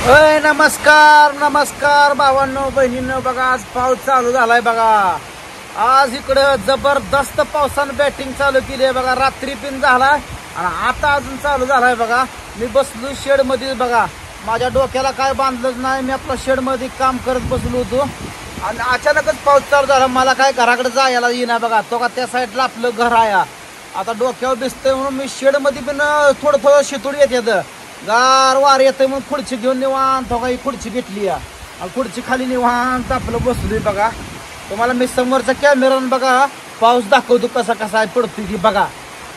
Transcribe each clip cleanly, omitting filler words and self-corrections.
अय नमस्कार नमस्कार भावांनो बहिणींनो, बघा आज पाऊस चालू झालाय बघा। आज इकडं जबरदस्त पावसानं बॅटिंग चालू केली आहे बघा। रात्री पिन झाला आणि आता अजून चालू झालाय बघा। मी बसलो शेड मध्ये बघा, माझ्या डोक्याला काय बांधलंच नाही, मी आपल्या शेड मध्ये काम करत बसलो होतो आणि अचानकच पाऊस चालू झाला। मला काय घराकडे जायला येईना बघा, तो का त्या साईडला आपलं घर आहे। आता डोक्यावर दिसतंय म्हणून मी शेड मध्ये पण थोडं थोडं शितोडी येते, गार वार येतंय म्हणून खुर्ची घेऊन निवांत हो ही खुर्ची घेतली आणि खुर्ची खाली निवांत आपलं बसलोय बघा। तुम्हाला मी समोरचा कॅमेरानं बघा पाऊस दाखवतो कसा कसा पडतोय की बघा।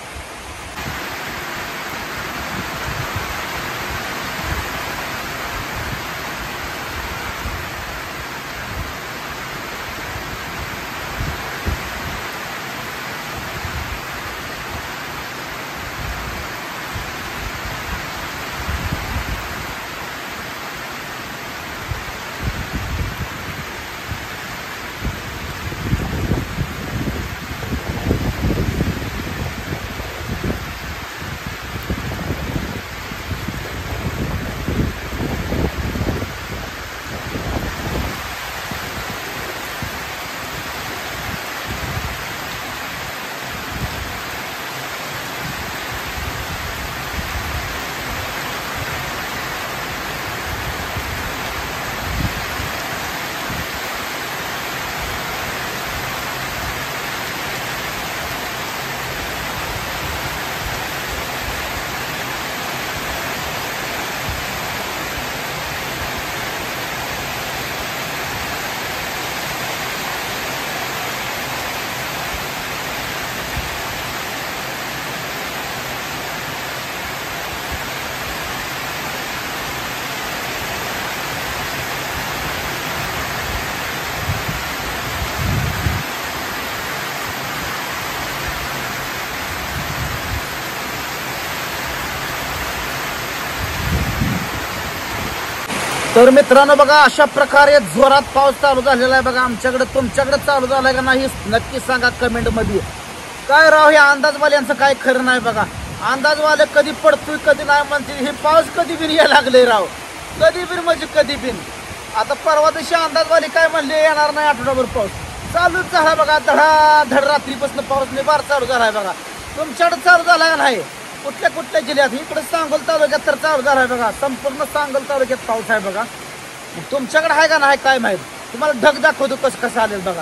तर मित्रांनो बघा, अशा प्रकारे जोरात पाऊस चालू झालेला आहे बघा आमच्याकडे। तुमच्याकडे चालू झालाय का नाही नक्की सांगा कमेंट मध्ये। काय राव, हे अंदाजवाल्यांचं काय खरं नाही बघा। अंदाजवाले कधी पडतोय कधी नाही म्हणते, हे पाऊस कधी बिन यायला लागले राव, कधी बिन म्हणजे कधी बिन। आता परवा दिवशी अंदाजवाले काय म्हणले येणार नाही आठवडाभर पाऊस, चालूच झाला बघा। धड रात्रीपासून पाऊस निबार चालू झालाय बघा। तुमच्याकडे चालू झाला का नाही? कुठल्या कुठल्या जिल्ह्यात? इकडे सांगोल तालुक्यात तर चालू झालाय बघा, संपूर्ण सांगोल तालुक्यात पाऊस आहे बघा। तुमच्याकडे आहे का नाही काय माहित। तुम्हाला ढग दाखवतो कसं कसं आलेल बघा।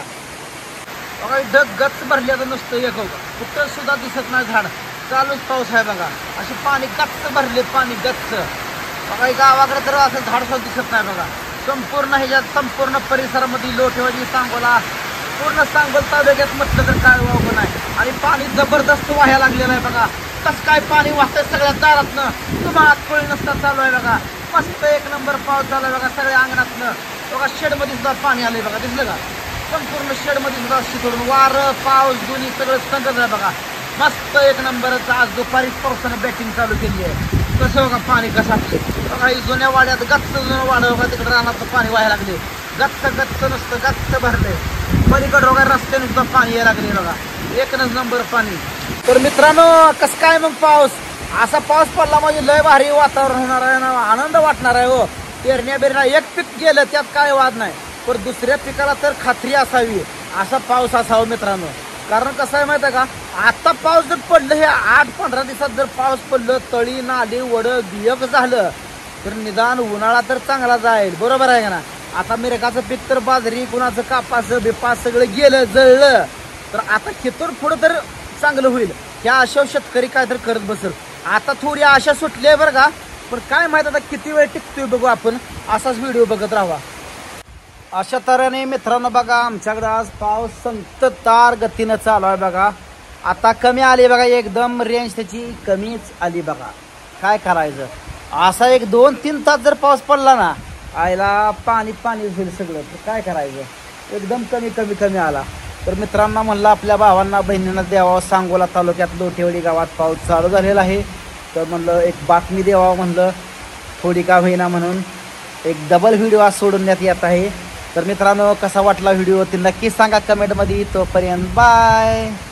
बघा ढग गच्च भरल्याचं नुसतं एक बघा, कुठं सुद्धा दिसत नाही झाड, चालूच पाऊस आहे बघा। असे पाणी गच्च भरले, पाणी गच्च बघा। गावाकडे तर असं झाड सुद्धा दिसत नाही बघा। संपूर्ण ह्याच्यात संपूर्ण परिसरामध्ये लोटेवाडी सांगोला पूर्ण सांगोल तालुक्यात म्हटलं तर काय वाव नाही। आणि पाणी जबरदस्त वाहायला लागलेलं आहे बघा। कसं काय पाणी वाहतंय सगळ्या दारातनं, तुम्हाला खोळी नसता चालू आहे बघा। मस्त एक नंबर पाऊस झालाय बघा सगळ्या अंगणातनं बघा। शेड मध्ये सुद्धा पाणी आलंय बघा, दिसलं का? संपूर्ण शेड मध्ये सुद्धा शिकवून वारं पाऊस दोन्ही सगळं संगत आहे बघा। मस्त एक नंबरच आज दुपारी पावसानं बॅटिंग चालू केली आहे। कसं बघा पाणी कसं बघा, ही जुन्या वाड्यात गच्च जुनं वाडं बघा, तिकडे रानात पाणी व्हायला लागले, गच्च गच्च नुसतं गच्च भरले। पलीकडे वगैरे रस्त्याने सुद्धा पाणी यायला लागले बघा, एकच नंबर पाणी। तर मित्रांनो कसं काय मग पाऊस, असा पाऊस पडला म्हणजे लय भारी वातावरण होणार आहे ना, आनंद वाटणार आहे हो। पेरण्या बिरण्या एक पीक गेलं त्यात काय वाद नाही, पण दुसऱ्या पिकाला तर खात्री असावी असा पाऊस असावा मित्रांनो। कारण कसं आहे माहिती आहे का, आता पाऊस जर पडलं, हे 8-15 दिवसात जर पाऊस पडलं, तळी नाली वडं बियक झालं तर निदान उन्हाळा तर चांगला जाईल, बरोबर आहे का ना? आता मिरगाचं पीक तर बाजरी कुणाचं कापास बिपास सगळं गेलं जळलं, तर आता खेतूर पुढं तर चांगलं होईल। ह्या आशा शेतकरी काय तर करत बसेल। आता थोडी आशा सुटली आहे बरं का, पण काय माहित आता किती वेळ टिकतोय बघू आपण, असाच व्हिडिओ बघत राहा। अशा तऱ्हेने मित्रांनो बघा, आमच्याकडे आज पाऊस संततधार गतीनं चालू आहे बघा। आता कमी आली बघा, एकदम रेंज त्याची कमीच आली बघा। काय करायचं, असा एक 2-3 तास जर पाऊस पडला ना, आयला पाणी पाणी होईल सगळं, तर काय करायचं, एकदम कमी कमी कमी आला। तर मित्रांनो म्हणलं आपल्या भावांना बहिणींना द्यावा, सांगोला तालुक्यात लोटेवाडी गावात पाऊस चालू झालेला आहे, तर म्हणलं एक बातमी द्यावा म्हणलं, थोडी का होईना म्हणून एक डबल व्हिडिओ आज सोडण्यात येत आहे। तर मित्रांनो कसा वाटला व्हिडिओ ते नक्की सांगा कमेंटमध्ये। तोपर्यंत बाय।